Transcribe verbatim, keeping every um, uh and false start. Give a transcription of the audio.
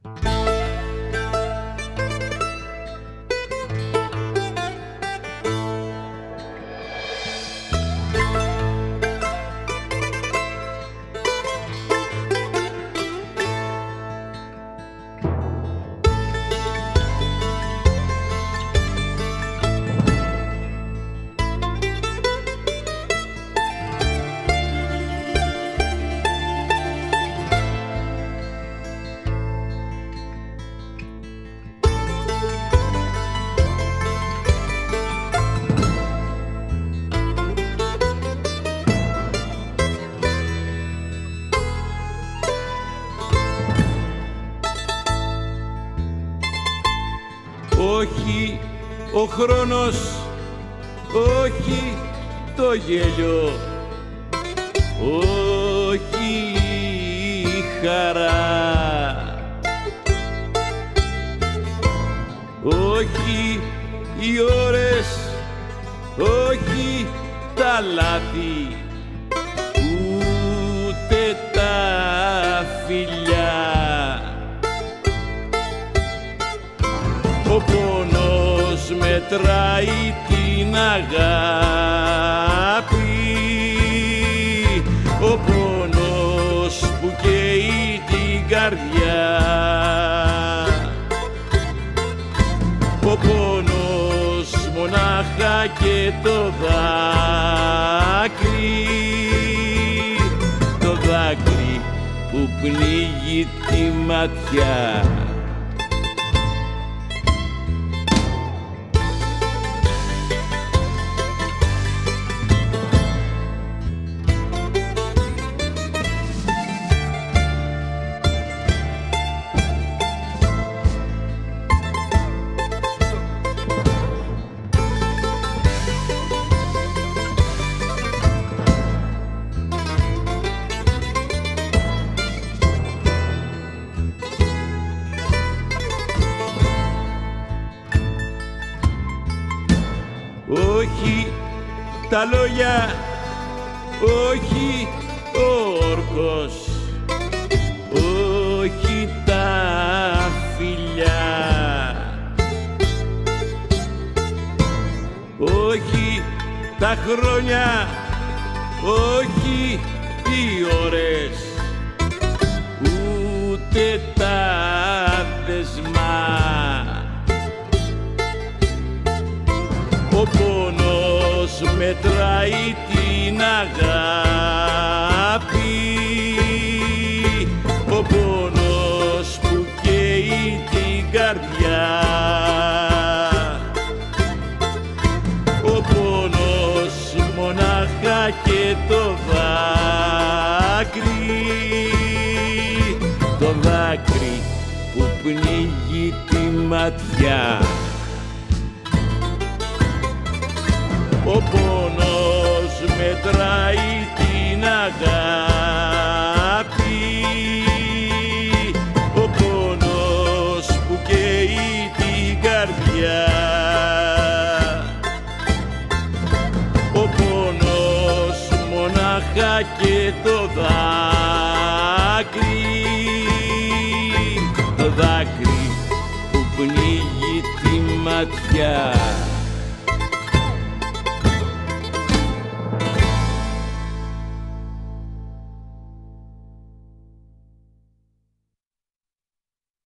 Όχι ο χρόνος, όχι το γέλιο, όχι η χαρά, όχι οι ώρες, όχι τα λάθη, ούτε τα φιλιά. Ο πόνος μετράει την αγάπη, ο πόνος που καίει την καρδιά, ο πόνος μονάχα και το δάκρυ, το δάκρυ που πνίγει τη ματιά. Όχι τα λόγια, όχι ο όρκος, όχι τα φιλιά, όχι τα χρόνια, όχι οι ώρες, ούτε τα δεσμά. Ο πόνος μετράει την αγάπη, ο πόνος που καίει την καρδιά, ο πόνος μονάχα και το δάκρυ, το δάκρυ που πνίγει τη ματιά. Ο πόνος μετράει την αγάπη, ο πόνος που καίει την καρδιά, ο πόνος μονάχα και το δάκρυ, το δάκρυ που πνίγει τη ματιά.